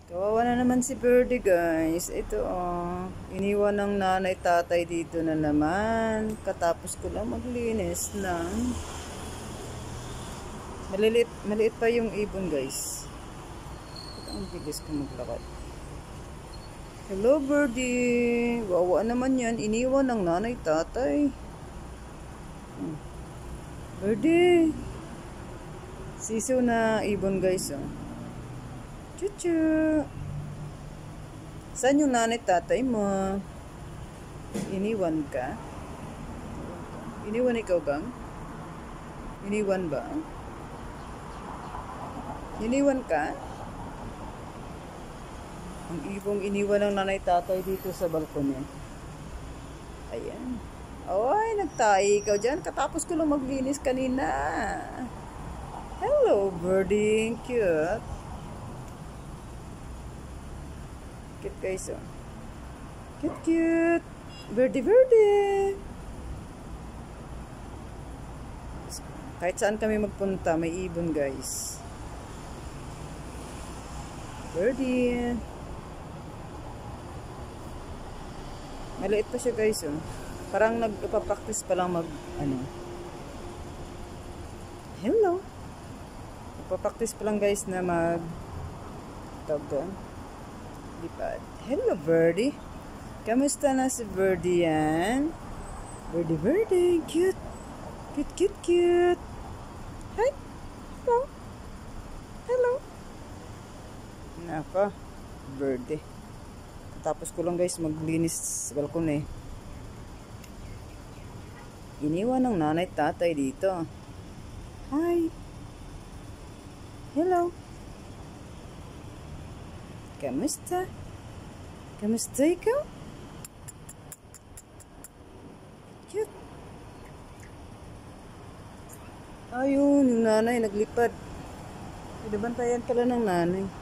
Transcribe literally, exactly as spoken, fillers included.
Kawawa na naman si Birdie, guys. Ito, oh. Iniwan ng nanay tatay dito na naman. Katapos ko lang maglinis ng... Maliliit, maliit pa yung ibon, guys. Ito ang bilis ko maglakad. Hello, Birdie. Wawa naman yan. Iniwan ng nanay tatay. Hmm. Birdie. Siso na ibon, guys, oh. Chuchu. Saan yung nanay tatay mo? Iniwan ka? Iniwan ikaw bang? Iniwan ba? Iniwan ka? Ang ibong iniwan ng nanay tatay dito sa balkon niya. Ayan. Ay, nagtahi ikaw dyan. Katapos ko lang maglinis kanina. Hello, Birdie. Cute. Cute, guys, oh. Cute, cute. Birdie, birdie. Kahit saan kami magpunta, may ibon, guys. Birdie. Maliit pa siya, guys, oh. Parang nagpa-practice pa lang mag, ano. Hello. Nagpa-practice pa lang, guys, na mag, tawag doon. Lipad. Hello, Birdie. Kamusta na si Birdie yan? Birdie, Birdie. Cute. Cute, cute, cute. Hi. Hello. Hello. Naka. Birdie. Tapos ko lang, guys, maglinis sa balkon, eh. Iniwan ng nanay tatay dito. Hi. Hello. Kamusta? Kamusta ikaw? Cute. Ayun, yung nanay naglipad. Pwede bantayan ka lang ng nanay.